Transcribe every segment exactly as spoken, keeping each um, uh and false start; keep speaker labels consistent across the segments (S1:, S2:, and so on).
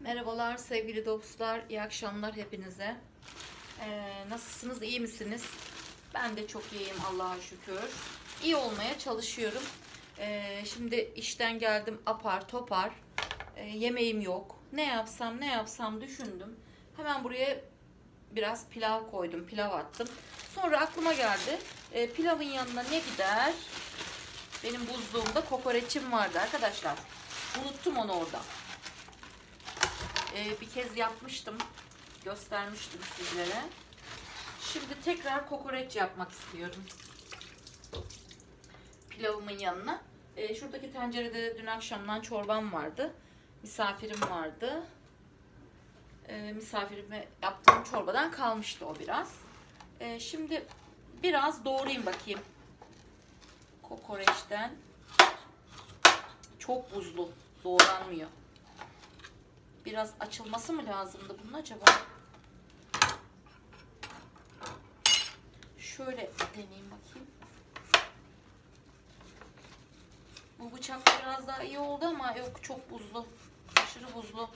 S1: Merhabalar sevgili dostlar, iyi akşamlar hepinize. Ee, nasılsınız, iyi misiniz? Ben de çok iyiyim Allah'a şükür. İyi olmaya çalışıyorum. Ee, şimdi işten geldim apar topar. Ee, yemeğim yok. Ne yapsam ne yapsam düşündüm. Hemen buraya biraz pilav koydum, pilav attım. Sonra aklıma geldi. Ee, pilavın yanına ne gider? Benim buzluğumda kokoreçim vardı arkadaşlar. Unuttum onu orada. Ee, bir kez yapmıştım. Göstermiştim sizlere. Şimdi tekrar kokoreç yapmak istiyorum. Pilavımın yanına. Ee, şuradaki tencerede dün akşamdan çorbam vardı. Misafirim vardı. Ee, misafirime yaptığım çorbadan kalmıştı o biraz. Ee, şimdi biraz doğrayayım bakayım. Kokoreçten. Çok buzlu. Doğranmıyor. Biraz açılması mı lazımdı bunun acaba? Şöyle deneyeyim bakayım. Bu bıçak biraz daha iyi oldu ama yok, çok buzlu. Aşırı buzlu.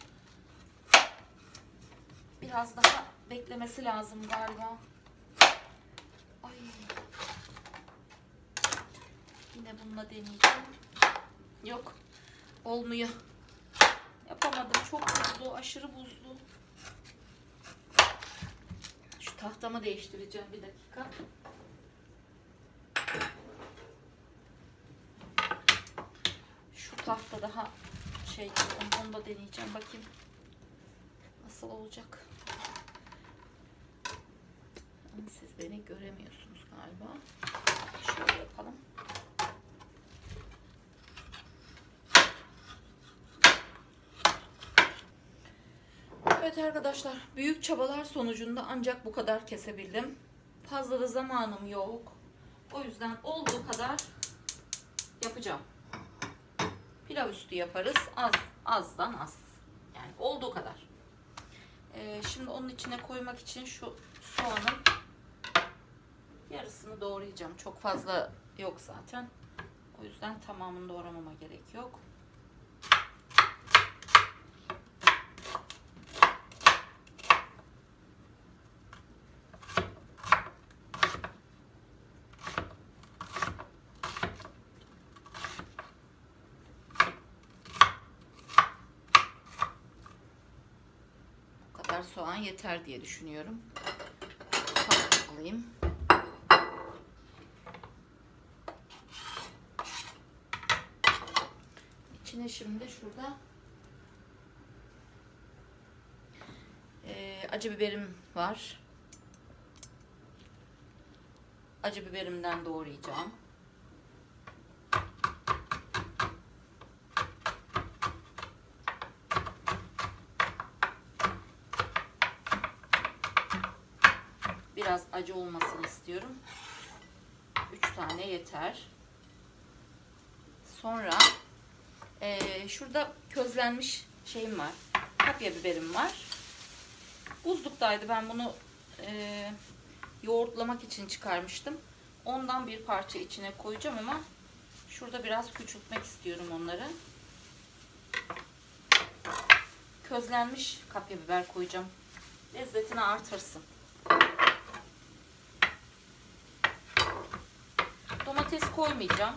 S1: Biraz daha beklemesi lazım galiba. Ay. Yine bununla deneyeceğim. Yok. Olmuyor. Yapamadım. Çok buzlu. Aşırı buzlu. Şu tahtamı değiştireceğim bir dakika. Şu tahta daha şey, onu da deneyeceğim. Bakayım nasıl olacak. Siz beni göremiyorsunuz galiba. Şöyle yapalım. Evet arkadaşlar, büyük çabalar sonucunda ancak bu kadar kesebildim. Fazla da zamanım yok. O yüzden olduğu kadar yapacağım. Pilav üstü yaparız. Az, azdan az. Yani olduğu kadar. Ee, şimdi onun içine koymak için şu soğanın yarısını doğrayacağım. Çok fazla yok zaten. O yüzden tamamını doğramama gerek yok. Soğan yeter diye düşünüyorum. Tamam, alayım. İçine şimdi şurada e, acı biberim var. Acı biberimden doğrayacağım. Biraz acı olmasını istiyorum. üç tane yeter. Sonra e, şurada közlenmiş şeyim var. Kapya biberim var. Buzluktaydı. Ben bunu e, yoğurtlamak için çıkarmıştım. Ondan bir parça içine koyacağım ama şurada biraz küçültmek istiyorum onları. Közlenmiş kapya biber koyacağım. Lezzetini artırsın. Domates koymayacağım.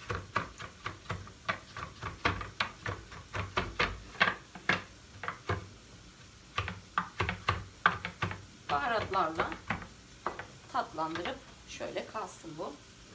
S1: Baharatlarla tatlandırıp şöyle kalsın bu.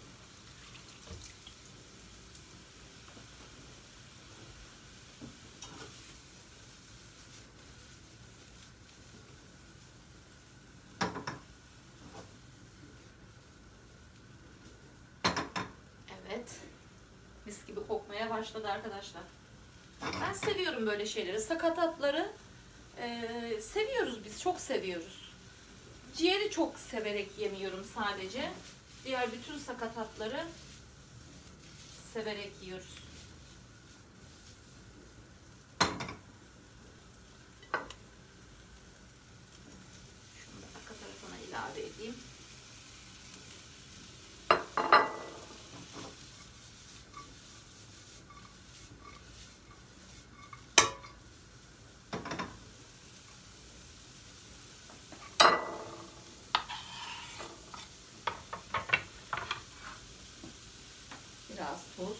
S1: Evet. Mis gibi kokmaya başladı arkadaşlar. Ben seviyorum böyle şeyleri. Sakatatları e, seviyoruz biz. Çok seviyoruz. Ciğeri çok severek yemiyorum sadece. Diğer bütün sakatatları severek yiyoruz. Şunu da arka tarafına ilave edeyim. tuz.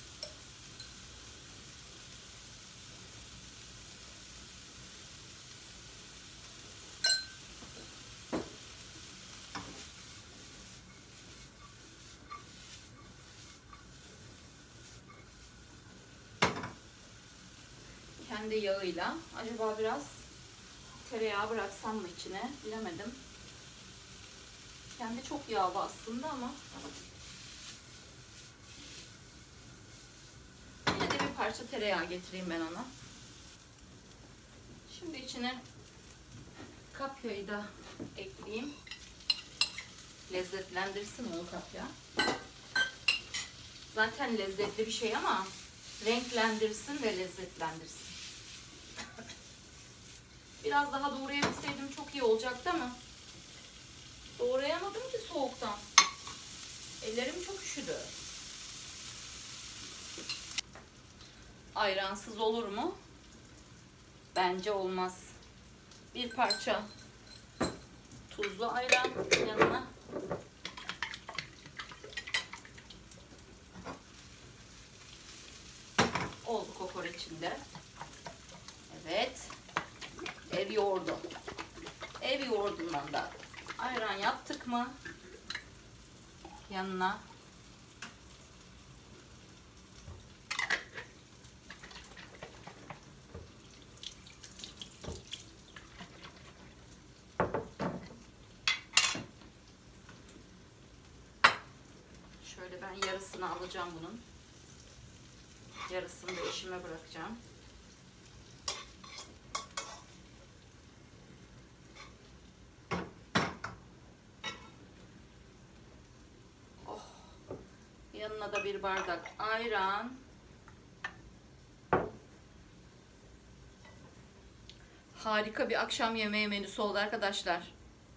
S1: Kendi yağıyla. Acaba biraz tereyağı bıraksam mı içine? Bilemedim. Kendi çok yağlı aslında ama yine de bir parça tereyağı getireyim ben ona. Şimdi içine kapyayı da ekleyeyim. Lezzetlendirsin onu kapya. Zaten lezzetli bir şey ama renklendirsin ve lezzetlendirsin. Biraz daha doğrayabilseydim çok iyi olacaktı ama doğrayamadım ki soğuktan. Ellerim çok üşüdü. Ayransız olur mu? Bence olmaz. Bir parça tuzlu ayran yanına. Oldu kokoreçinde. Evet. Ev yoğurdu. Ev yoğurdundan da ayran yaptık mı yanına şöyle ben yarısını alacağım bunun. Yarısını da eşime bırakacağım. Yanına da bir bardak ayran. Harika bir akşam yemeği menüsü oldu arkadaşlar.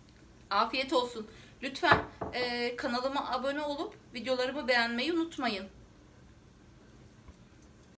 S1: Afiyet olsun. Lütfen e, kanalıma abone olup videolarımı beğenmeyi unutmayın.